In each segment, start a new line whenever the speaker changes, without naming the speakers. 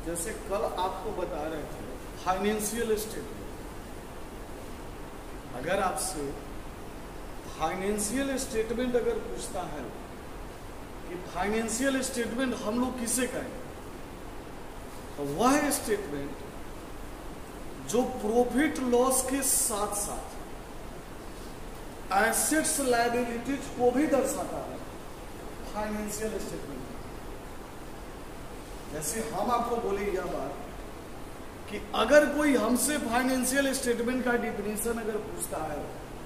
जैसे कल आपको बता रहे थे फाइनेंशियल स्टेटमेंट, अगर आपसे फाइनेंशियल स्टेटमेंट अगर पूछता है कि फाइनेंशियल स्टेटमेंट हम लोग किसे कहें, तो वह स्टेटमेंट जो प्रॉफिट लॉस के साथ साथ एसेट्स लायबिलिटीज को भी दर्शाता है, फाइनेंशियल स्टेटमेंट। जैसे हम आपको बोले यह बात कि अगर कोई हमसे फाइनेंशियल स्टेटमेंट का डिफिनेशन अगर पूछता है,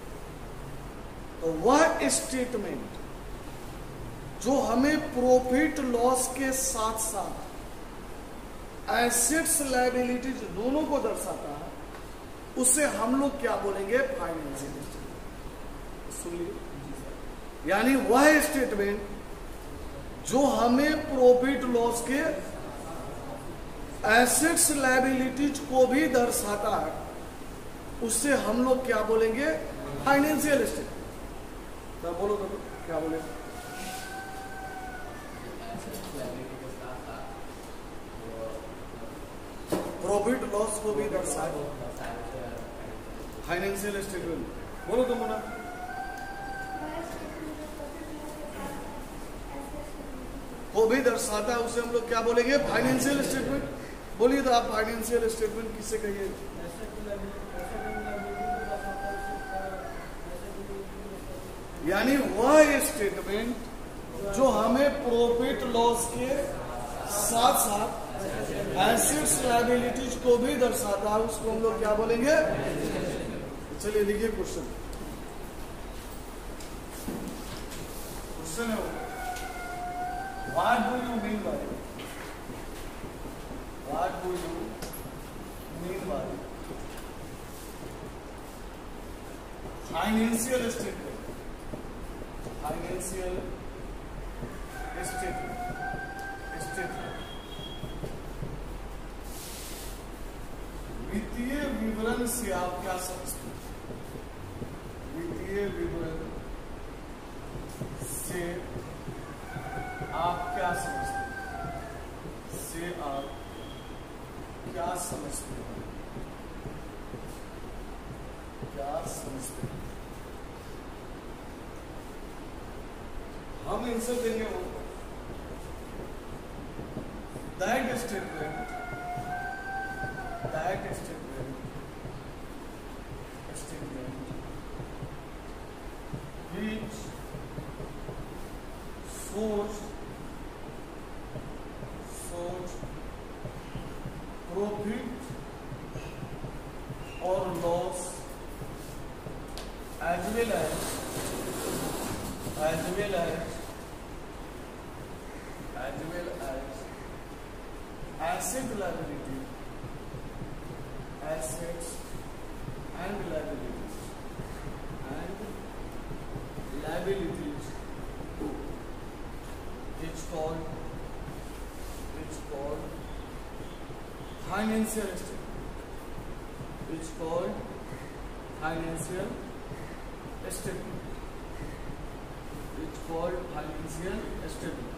तो वह स्टेटमेंट जो हमें प्रॉफिट लॉस के साथ साथ एसेट्स लायबिलिटीज दोनों को दर्शाता है, उसे हम लोग क्या बोलेंगे, फाइनेंशियल स्टेटमेंट। सुनिए, यानी वह स्टेटमेंट जो हमें प्रॉफिट लॉस के एसेट्स लायबिलिटीज को भी दर्शाता है, उससे हम लोग क्या बोलेंगे, फाइनेंशियल स्टेटमेंट। तो बोलो तो क्या बोलेंगे, प्रॉफिट लॉस को भी दर्शाए फाइनेंशियल स्टेटमेंट। बोलो तो मुन्ना, को भी दर्शाता है, उसे हम लोग क्या बोलेंगे, फाइनेंशियल स्टेटमेंट। बोलिए तो आप फाइनेंशियल स्टेटमेंट किसे कहिए, यानी वह स्टेटमेंट जो हमें प्रॉफिट लॉस के साथ साथ एसेट्स लायबिलिटीज को भी दर्शाता है, उसको हम लोग क्या बोलेंगे। चलिए लिखिए क्वेश्चन। क्वेश्चन है what do you mean by, what do you mean by financial statement, financial statement, वित्तीय विवरण से आप क्या समझते हैं, वित्तीय विवरण से आप क्या समझते हैं, से आप क्या समझते हैं, क्या समझते हैं। हम आंसर देंगे वो that statement, that statement which shows profit or loss as well as asset liability, assets and liabilities it's called financial statement, it's called financial statement, it's called financial statement।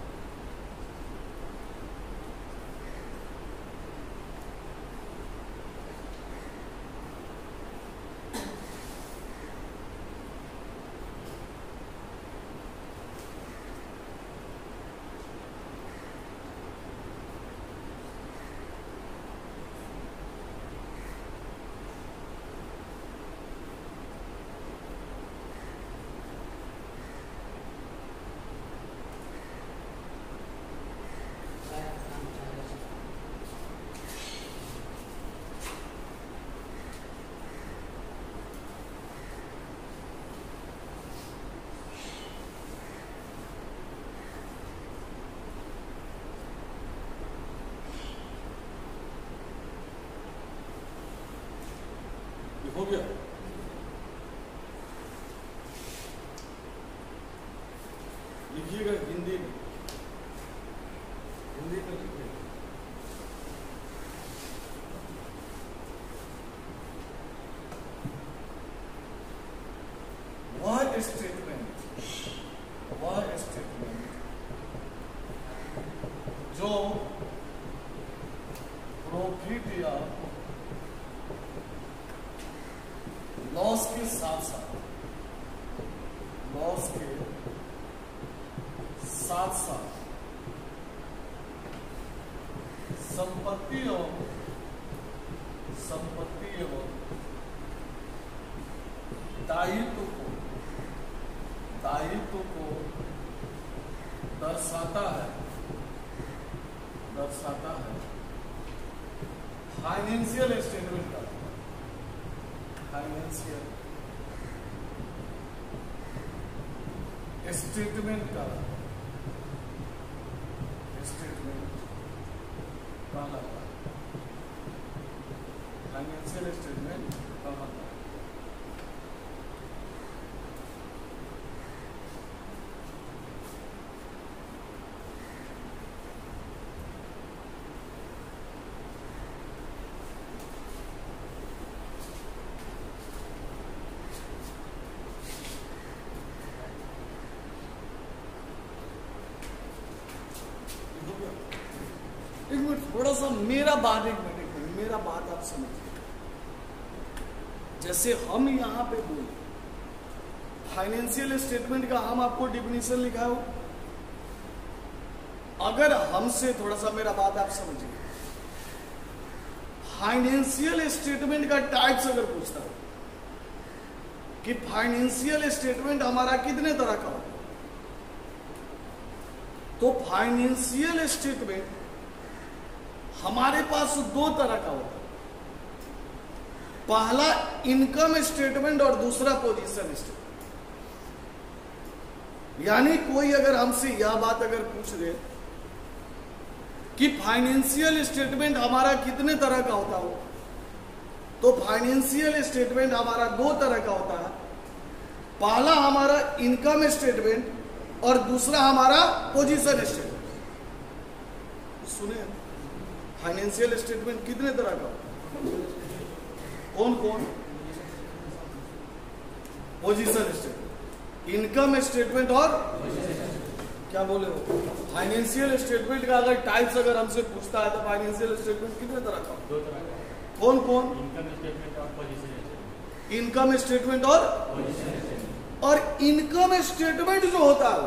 हो गया, लिखिएगा हिंदी में, हिंदी में लिखिएगा। वह स्टेटमेंट जो प्रॉफिट या loss के साथ साथ संपत्ति एवं दायित्व को दर्शाता है फाइनेंशियल स्टेटमेंट का स्टेटमेंट कहलाता है। फाइनेंशियल स्टेटमेंट कहलाता है। एक मिनट थोड़ा सा मेरा बात आप समझिए। जैसे हम यहां पे बोले फाइनेंशियल स्टेटमेंट का हम आपको डिफिनीशन लिखा हो, अगर हमसे थोड़ा सा मेरा बात आप समझिए, फाइनेंशियल स्टेटमेंट का टाइप्स अगर पूछता हो कि फाइनेंशियल स्टेटमेंट हमारा कितने तरह का होता है, तो फाइनेंशियल स्टेटमेंट हमारे पास दो तरह का होता है। पहला इनकम स्टेटमेंट और दूसरा पोजीशन स्टेटमेंट। यानी कोई अगर हमसे यह बात अगर पूछ दे कि फाइनेंशियल स्टेटमेंट हमारा कितने तरह का होता हो, तो फाइनेंशियल स्टेटमेंट हमारा दो तरह का होता है। पहला हमारा इनकम स्टेटमेंट और दूसरा हमारा पोजीशन स्टेटमेंट। सुने, फाइनेंशियल स्टेटमेंट कितने तरह का? कौन कौन? पोजीशन स्टेटमेंट, इनकम स्टेटमेंट और क्या बोले हो? फाइनेंशियल स्टेटमेंट का अगर टाइप्स अगर हमसे पूछता है तो फाइनेंशियल स्टेटमेंट कितने तरह का?
दो तरह का।
कौन कौन?
इनकम स्टेटमेंट और पोजीशन स्टेटमेंट।
इनकम स्टेटमेंट और
पोजीशन स्टेटमेंट।
और इनकम स्टेटमेंट जो होता है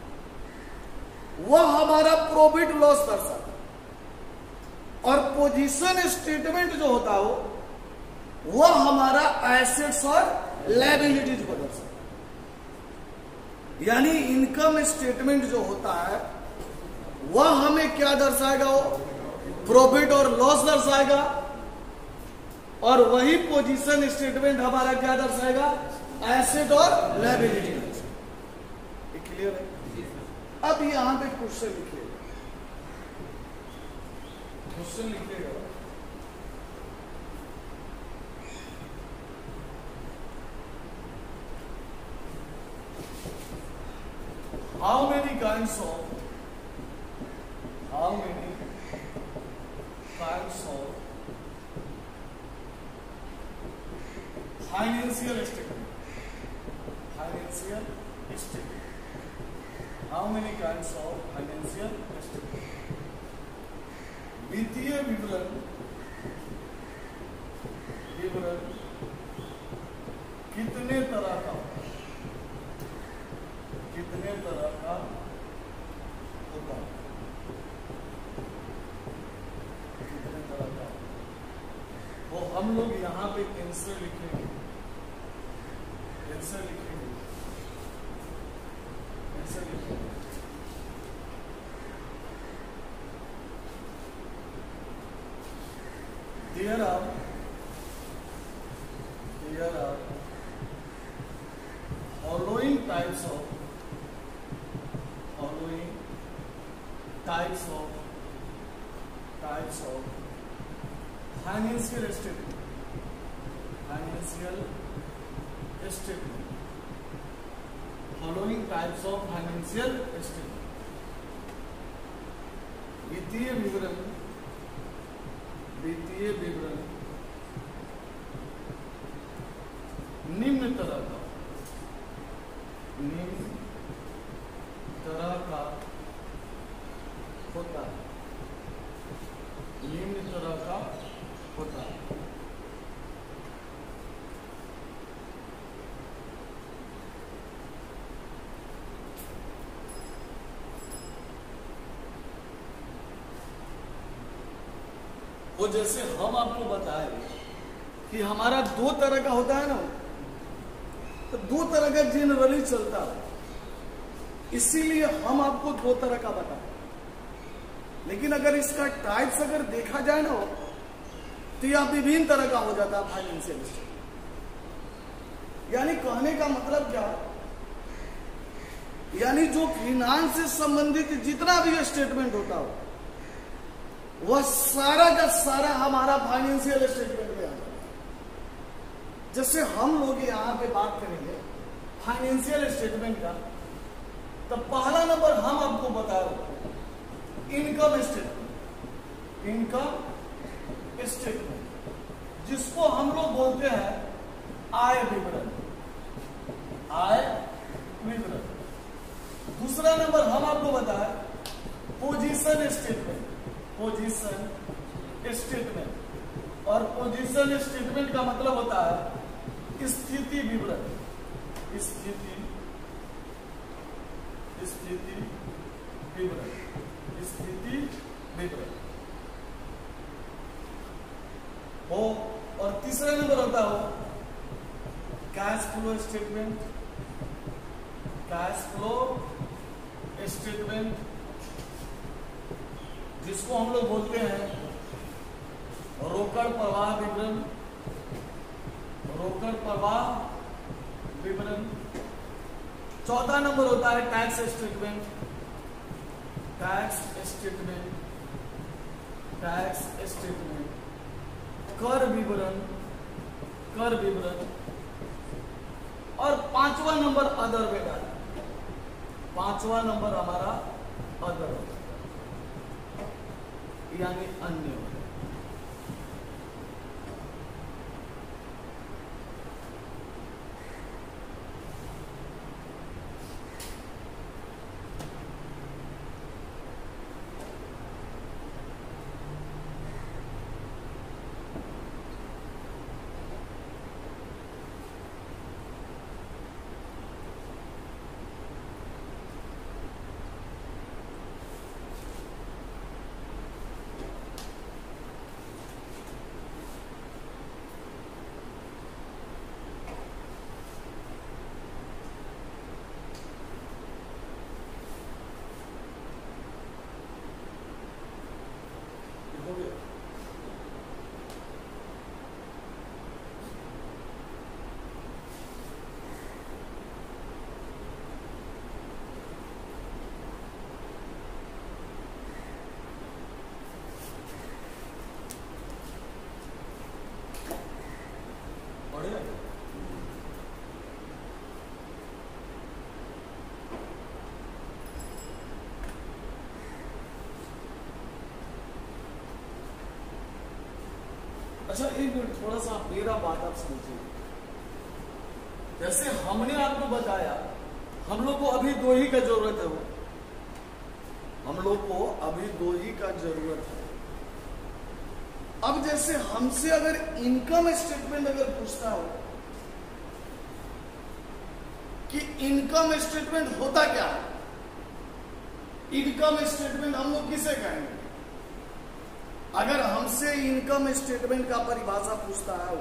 वह हमारा प्रॉफिट लॉस दर्शाता है, और पोजीशन स्टेटमेंट जो होता हो वह हमारा एसेट्स और लायबिलिटीज को दर्शाता है। यानी इनकम स्टेटमेंट जो होता है वह हमें क्या दर्शाएगा? वो प्रॉफिट और लॉस दर्शाएगा, और वही पोजीशन स्टेटमेंट हमारा क्या दर्शाएगा? एसेट और लायबिलिटी। ये क्लियर है? अब यहां पे क्वेश्चन लिखिएगा, how many kinds of financial statement? How many kinds of financial statement? वित्तीय विवरण कितने तरह का होता है? कितने तरह का होता है? कितने तरह का? वो हम लोग यहाँ पे आंसर लिखेंगे, आंसर लिखेंगे। There are following types of financial statement. Following types of financial statement. वित्तीय विवरण निम्न तरह का होता है। निम्न तरह का होता है। वो जैसे हम आपको बताए कि हमारा दो तरह का होता है ना, तो दो तरह का जनरली चलता है, इसीलिए हम आपको दो तरह का बताए। लेकिन अगर इसका टाइप्स अगर देखा जाए ना, तो यह विभिन्न तरह का हो जाता है फाइनेंशियल स्टेटमेंट। यानी कहने का मतलब क्या, यानी जो फाइनेंस से संबंधित जितना भी स्टेटमेंट होता हो, वह सारा का सारा हमारा फाइनेंशियल स्टेटमेंट में आ जाता है। जैसे हम लोग यहां पे बात करेंगे फाइनेंशियल स्टेटमेंट का, तो पहला नंबर हम आपको बता रहे इनकम स्टेटमेंट। इनकम स्टेटमेंट जिसको हम लोग बोलते हैं आय विवरण। आय विवरण। दूसरा नंबर हम आपको बताया पोजीशन स्टेटमेंट। पोजीशन स्टेटमेंट, और पोजीशन स्टेटमेंट का मतलब होता है स्थिति विवरण। स्थिति विवरण। स्थिति विवरण हो। और तीसरा नंबर होता हो cash flow statement. Cash flow statement जिसको हम लोग बोलते हैं रोकड़ प्रवाह विवरण। रोकड़ प्रवाह विवरण। चौथा नंबर होता है tax statement. Tax statement. Tax statement. कर विवरण। कर विवरण। और पांचवा नंबर अदर में डाला। पांचवा नंबर हमारा अदर यानी अन्य। अच्छा एक मिनट, थोड़ा सा मेरा बात आप समझिए। जैसे हमने आपको बताया हम लोग को अभी दो ही का जरूरत है। वो हम लोग को अभी दो ही का जरूरत है। अब जैसे हमसे अगर इनकम स्टेटमेंट अगर पूछता हो कि इनकम स्टेटमेंट होता क्या है, इनकम स्टेटमेंट हम लोग किसे कहेंगे? अगर हमसे इनकम स्टेटमेंट का परिभाषा पूछता है,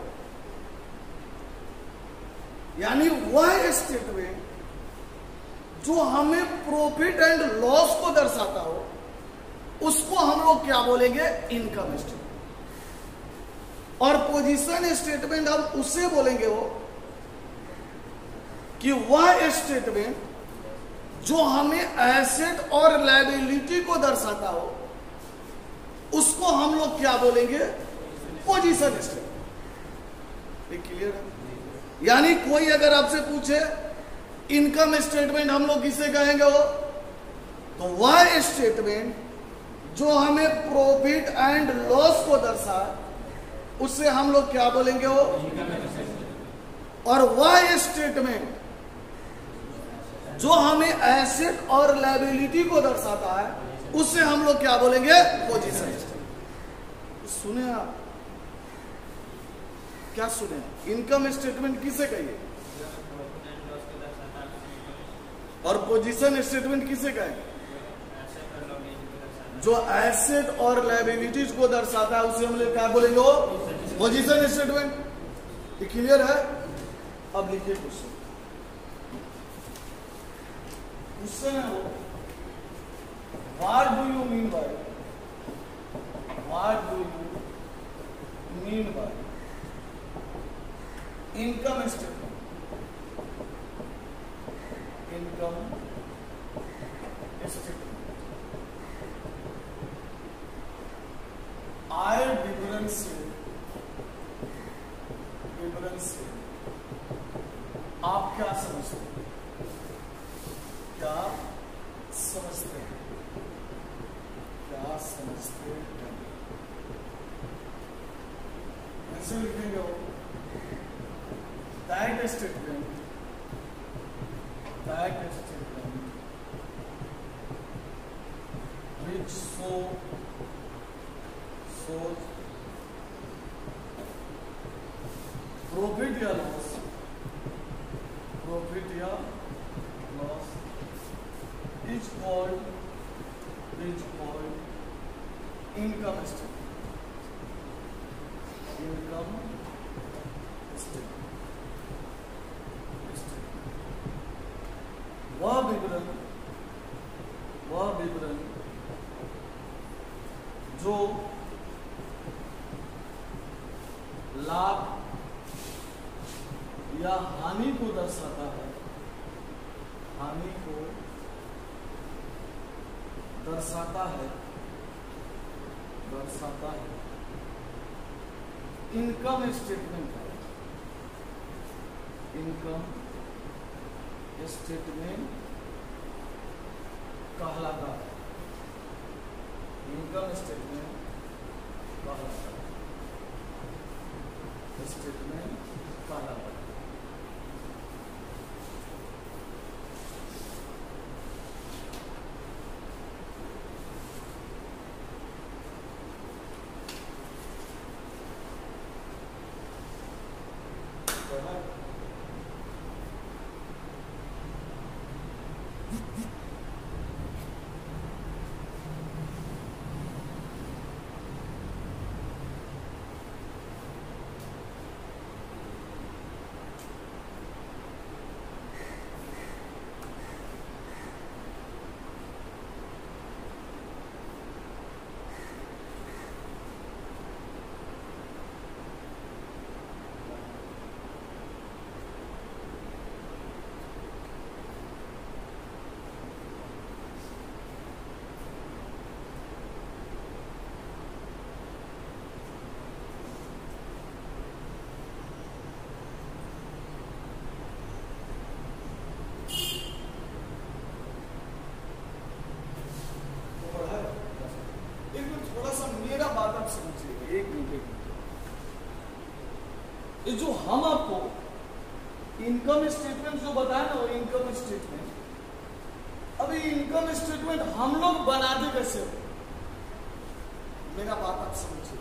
यानी वह स्टेटमेंट जो हमें प्रॉफिट एंड लॉस को दर्शाता हो, उसको हम लोग क्या बोलेंगे? Income statement. और पोजीशन स्टेटमेंट हम उससे बोलेंगे हो कि वह स्टेटमेंट जो हमें एसेट और लायबिलिटी को दर्शाता हो, उसको हम लोग क्या बोलेंगे? Position statement. क्लियर है? यानी कोई अगर आपसे पूछे इनकम स्टेटमेंट हम लोग किसे कहेंगे हो, तो वह स्टेटमेंट जो हमें प्रॉफिट एंड लॉस को दर्शाए, उससे हम लोग क्या बोलेंगे हो? और वह स्टेटमेंट जो हमें एसेट और लायबिलिटी को दर्शाता है, उससे हम लोग क्या बोलेंगे? Position statement. सुने आप, क्या सुने? इनकम स्टेटमेंट किसे कहिए? और पोजीशन स्टेटमेंट किसे कहेंगे? जो एसेट और लायबिलिटीज को दर्शाता है उसे हम लोग क्या बोलेंगे? वो पोजीशन स्टेटमेंट। ये क्लियर है? अब लिखिए क्वेश्चन। क्वेश्चन है वो, what do you mean by, what do you mean by income statement? Income statement आय विवरण से आप क्या समझते हैं? क्या समझते हैं? क्या समझते हैं? ऐसे लिखेंगे वो, that statement which shows profit या loss is called income statement. वह विवरण जो लाभ या हानि को दर्शाता है, इनकम स्टेटमेंट कहलाता है। ये जो हम आपको इनकम स्टेटमेंट जो बताया ना, वो इनकम स्टेटमेंट, अभी इनकम स्टेटमेंट हम लोग बनाते कैसे हो? मेरा बात आप समझिए।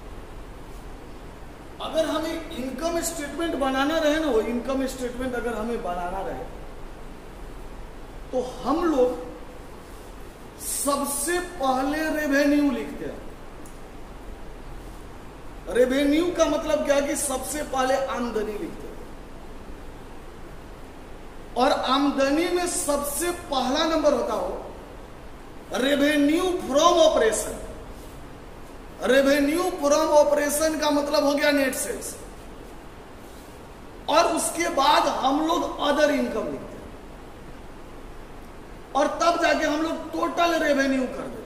अगर हमें इनकम स्टेटमेंट बनाना रहे ना, वो इनकम स्टेटमेंट अगर हमें बनाना रहे तो हम लोग सबसे पहले रेवेन्यू लिखते हैं। रेवेन्यू का मतलब क्या है कि सबसे पहले आमदनी लिखते हैं, और आमदनी में सबसे पहला नंबर होता हो revenue from operation. Revenue from operation का मतलब हो गया नेट सेल्स, और उसके बाद हम लोग अदर इनकम लिखते हैं, और तब जाके हम लोग टोटल रेवेन्यू कर देते हैं।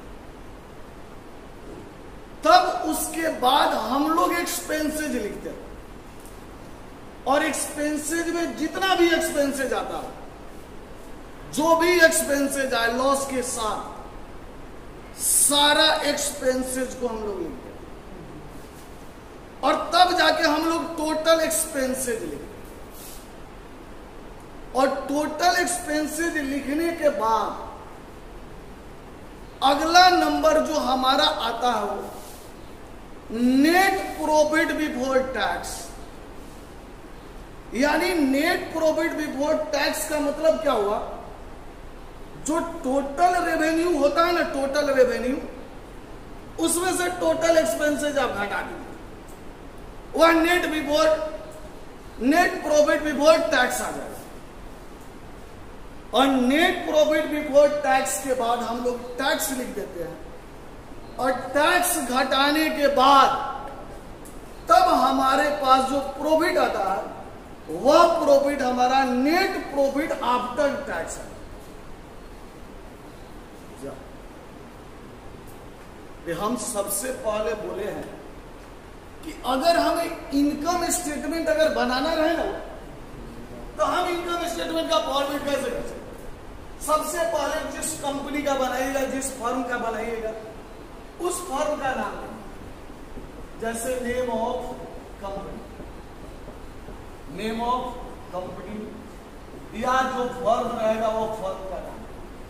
तब उसके बाद हम लोग एक्सपेंसेज लिखते हैं, और एक्सपेंसेज में जितना भी एक्सपेंसेज आता है, जो भी एक्सपेंसेज आए लॉस के साथ, सारा एक्सपेंसेज को हम लोग लिखते हैं, और तब जाके हम लोग टोटल एक्सपेंसेज लिखते हैं। और टोटल एक्सपेंसेज लिखने के बाद अगला नंबर जो हमारा आता है नेट प्रॉफिट बिफोर टैक्स। यानी नेट प्रॉफिट बिफोर टैक्स का मतलब क्या हुआ, जो टोटल रेवेन्यू होता है ना, टोटल रेवेन्यू, उसमें से टोटल एक्सपेंसेस आप घटा दीजिए, वह नेट प्रॉफिट बिफोर टैक्स आ जाएगा। और नेट प्रॉफिट बिफोर टैक्स के बाद हम लोग टैक्स लिख देते हैं, और टैक्स घटाने के बाद तब हमारे पास जो प्रॉफिट आता है वह प्रॉफिट हमारा नेट प्रॉफिट आफ्टर टैक्स है। हम सबसे पहले बोले हैं कि अगर हमें इनकम स्टेटमेंट अगर बनाना रहे ना, तो हम इनकम स्टेटमेंट का फॉर्मेट कैसे कर सकते। सबसे पहले जिस कंपनी का बनाइएगा, जिस फर्म का बनाइएगा, उस फर्म का नाम है, जैसे name of company, name of company, या जो फर्म रहेगा वो फर्म का नाम।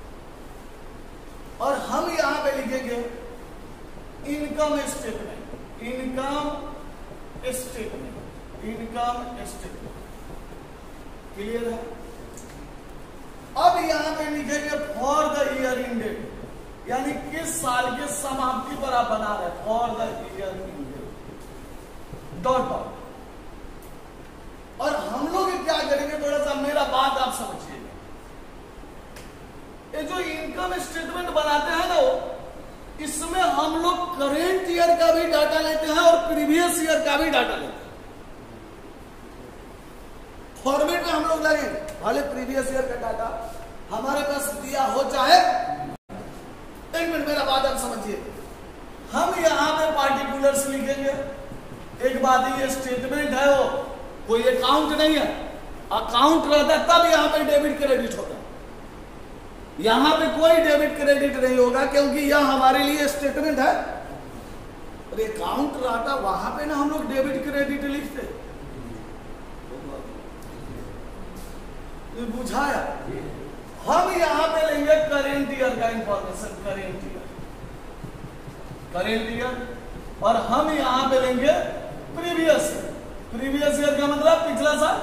और हम यहां पे लिखेंगे income statement, income statement, income statement. Clear है। अब यहां पे लिखेंगे फॉर द ईयर इंडेड, यानी किस साल के समाप्ति पर आप बना रहे, for the year ended, dot dot. और हम लोग क्या करेंगे, थोड़ा सा मेरा बात आप समझिएगा। ये जो इनकम स्टेटमेंट बनाते हैं ना, इसमें हम लोग करेंट ईयर का भी डाटा लेते हैं और प्रीवियस ईयर का भी डाटा लेते हैं। फॉर्मेट में हम लोग लगेंगे, भले प्रीवियस ईयर का डाटा हमारे पास दिया हो, चाहे एक मिनट मेरा बात आप समझिए। हम यहां पे पार्टिकुलर्स लिखेंगे। एक बात, ये स्टेटमेंट है, वो कोई अकाउंट नहीं है। अकाउंट रहता तब यहां पे डेबिट क्रेडिट होगा, यहां पे कोई डेबिट क्रेडिट नहीं होगा, क्योंकि यह हमारे लिए स्टेटमेंट है। और अकाउंट रहता वहां पे ना हम लोग डेबिट क्रेडिट लिखते। बुझाया। हम यहां पे लेंगे करेंट ईयर का information, current year, current year. और हम यहां पे लेंगे प्रीवियस ईयर। प्रीवियस ईयर का मतलब पिछला साल।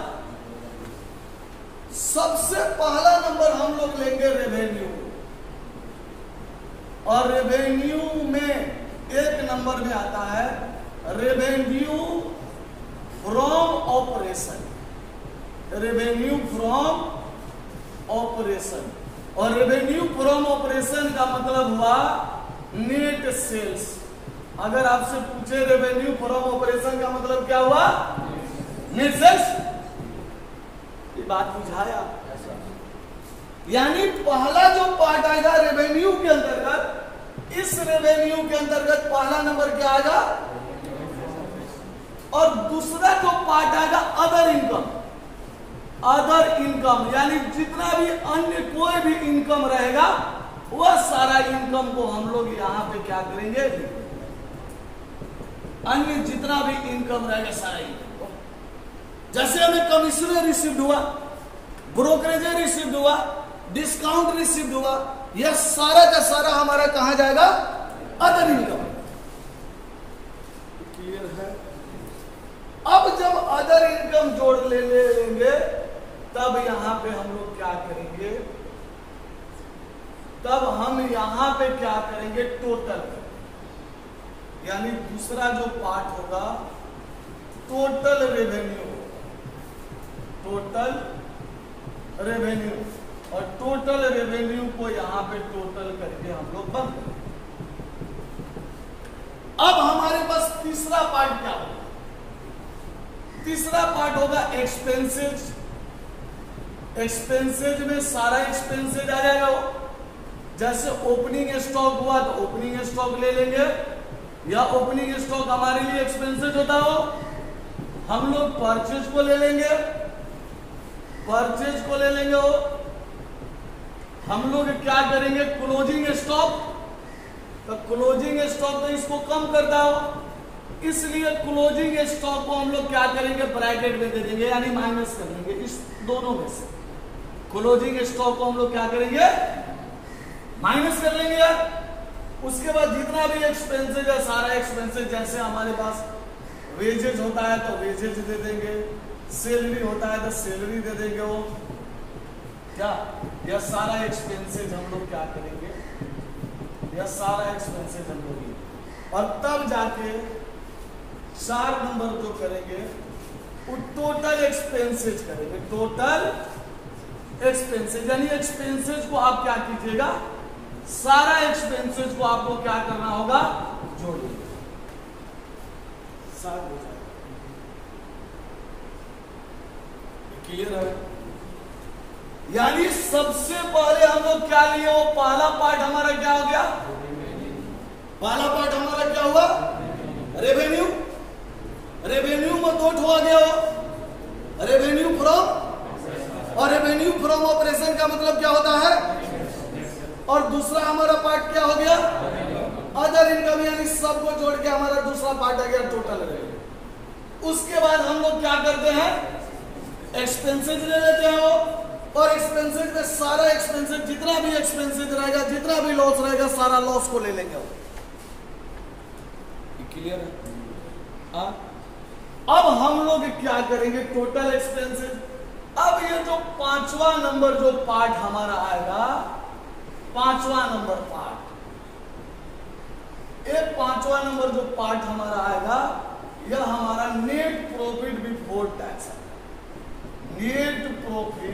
सबसे पहला नंबर हम लोग लेंगे रेवेन्यू, और रेवेन्यू में एक नंबर में आता है revenue from operation, revenue from operation. और रेवेन्यू फ्रॉम ऑपरेशन का मतलब हुआ नेट सेल्स। अगर आपसे पूछे रेवेन्यू फ्रॉम ऑपरेशन का मतलब क्या हुआ, नेट सेल्स। ये बात बुझाया। यानी पहला जो पार्ट आएगा रेवेन्यू के अंतर्गत, इस रेवेन्यू के अंतर्गत पहला नंबर क्या आएगा, और दूसरा जो पार्ट आएगा अदर इनकम। अदर इनकम यानी जितना भी अन्य कोई भी इनकम रहेगा, वह सारा इनकम को हम लोग यहां पे क्या करेंगे, अन्य जितना भी इनकम रहेगा सारा इनकम। जैसे हमें कमीशन रिसीव्ड हुआ, ब्रोकरेज रिसीव्ड हुआ, डिस्काउंट रिसीव्ड हुआ, यह सारा का सारा हमारा कहां जाएगा, अदर इनकम। क्लियर है। अब जब अदर इनकम जोड़ लेंगे, तब यहां पे हम लोग क्या करेंगे, तब हम यहां पे क्या करेंगे, टोटल, यानी दूसरा जो पार्ट होगा टोटल रेवेन्यू, टोटल रेवेन्यू। और टोटल रेवेन्यू को यहां पे टोटल करके हम लोग बंद करेंगे। अब हमारे पास तीसरा पार्ट क्या होगा, तीसरा पार्ट होगा एक्सपेंसेज। एक्सपेंसेज में सारा एक्सपेंसेज आ जाएगा। जैसे ओपनिंग स्टॉक हुआ तो ओपनिंग स्टॉक ले लेंगे, या ओपनिंग स्टॉक हमारे लिए एक्सपेंसेज होता हो, हम लोग परचेज को ले लेंगे, परचेज को ले लेंगे। हम लोग क्या करेंगे, क्लोजिंग स्टॉक, तो क्लोजिंग स्टॉक तो इसको कम करता हो, इसलिए क्लोजिंग स्टॉक को हम लोग क्या करेंगे, ब्रैकेट में दे देंगे, यानी माइनस कर देंगे। इस दोनों में से क्लोजिंग स्टॉक को हम लोग क्या करेंगे, माइनस कर लेंगे यार। उसके बाद जितना भी एक्सपेंसेज है सारा एक्सपेंसेज, जैसे हमारे पास वेजेज होता है तो वेजेज दे देंगे, सैलरी होता है तो सैलरी दे देंगे। वो क्या यह सारा एक्सपेंसेज हम लोग क्या करेंगे, यह सारा एक्सपेंसेज हम लोग, और तब जाके 4 नंबर जो करेंगे वो टोटल एक्सपेंसेज करेंगे। टोटल एक्सपेंसेज यानी एक्सपेंसेज को आप क्या कीजिएगा, सारा एक्सपेंसेज को आपको क्या करना होगा, जोड़िए, सारा हो जाएगा। क्लियर है? यानी सबसे पहले हम लोग क्या लिए, वो पहला पार्ट हमारा क्या हो गया, पहला पार्ट हमारा क्या हुआ, रेवेन्यू। रेवेन्यू में 2 ठो आ गया हो, रेवेन्यू फ्रॉम, और रेवेन्यू फ्रॉम ऑपरेशन का मतलब क्या होता है, और दूसरा हमारा पार्ट क्या हो गया, अदर इनकम, यानी सबको जोड़ के हमारा दूसरा पार्ट आ गया टोटल रेवेन्यू। उसके बाद हम लोग क्या करते हैं, एक्सपेंसेज ले लेते हैं वो, और एक्सपेंसेज में सारा एक्सपेंसेज, जितना भी एक्सपेंसेज रहेगा, जितना भी लॉस रहेगा, सारा लॉस को ले लेंगे। क्लियर है? अब हम लोग क्या करेंगे, टोटल एक्सपेंसेज। अब ये जो 5वां नंबर जो पार्ट हमारा आएगा, 5वां नंबर पार्ट, ये 5वां नंबर जो पार्ट हमारा आएगा, यह हमारा नेट प्रॉफिट बिफोर टैक्स है। नेट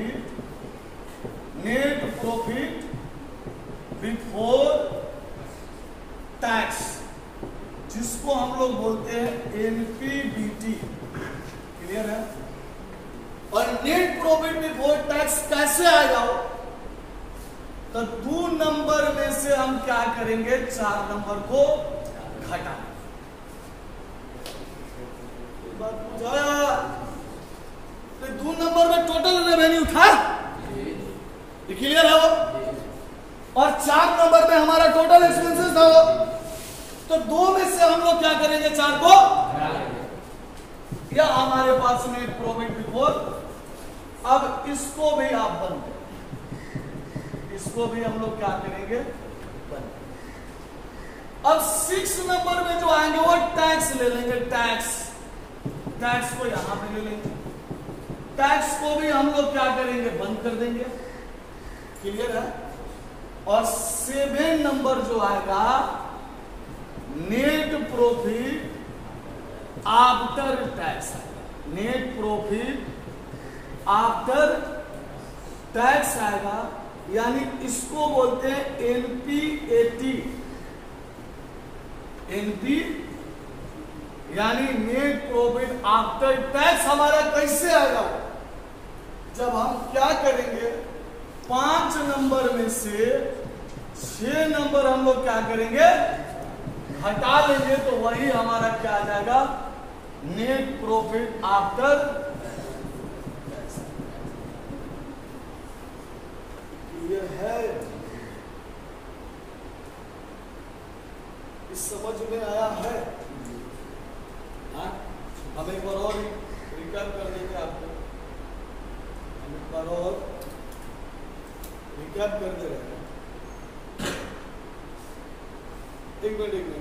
प्रॉफिट बिफोर टैक्स, जिसको हम लोग बोलते हैं एनपीबीटी। क्लियर है? और नेट प्रॉफिट बिफोर टैक्स कैसे आएगा, तो 2 नंबर में से हम क्या करेंगे, 4 नंबर को घटा। बात बुझाया? तो 2 नंबर में टोटल रेवेन्यू था, क्लियर है वो, और 4 नंबर में हमारा टोटल एक्सपेंसेस था वो। तो 2 में से हम लोग क्या करेंगे, 4 को, या हमारे पास नेट प्रॉफिट बिफोर। अब इसको भी आप बंद करें, इसको भी हम लोग क्या करेंगे, बंद। अब 6 नंबर में जो आएंगे वो टैक्स ले लेंगे, टैक्स को यहां पे ले लेंगे, टैक्स को भी हम लोग क्या करेंगे, बंद कर देंगे। क्लियर है? और 7 नंबर जो आएगा, net profit after tax, net profit after tax आएगा, यानी इसको बोलते हैं एनपीएटी। एनपी यानी नेट प्रॉफिट आफ्टर टैक्स हमारा कैसे आएगा, जब हम क्या करेंगे, 5 नंबर में से 6 नंबर हम लोग क्या करेंगे, हटा लेंगे, तो वही हमारा क्या आ जाएगा, नेट प्रॉफिट आफ्टर। ये है, इस समझ में आया है? हम एक बार और रिकैप कर देंगे आपको, हम एक बार और रिकैप कर दे रहे हैं। एक मिनट,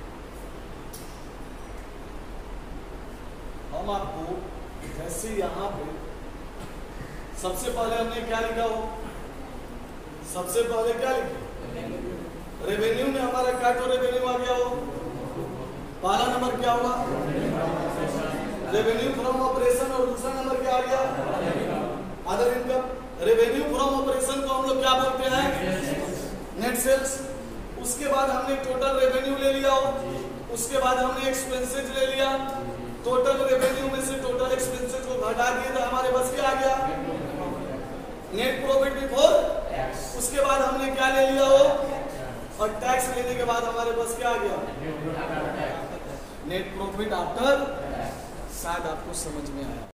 हम आपको जैसे यहां पे सबसे पहले हमने क्या लिखा हो, सबसे पहले क्या लिखा, रेवेन्यू में हमारा क्या तो रेवेन्यू आ गया हो, पहला नंबर क्या हुआ, रेवेन्यू फ्रॉम ऑपरेशन, और दूसरा नंबर क्या आ गया, other income. Revenue from operation को हम लोग क्या बोलते हैं, नेट सेल्स। उसके बाद हमने टोटल रेवेन्यू ले लिया हो, उसके बाद हमने एक्सपेंसेज ले लिया, टोटल रेवेन्यू में से टोटल एक्सपेंसेज को घटा दिए तो हमारे बस क्या आ गया, नेट प्रॉफिट बिफोर। उसके बाद हमने क्या ले लिया हो, और टैक्स लेने के बाद हमारे पास क्या आ गया, नेट प्रॉफिट आफ्टर। शायद आपको समझ में आया।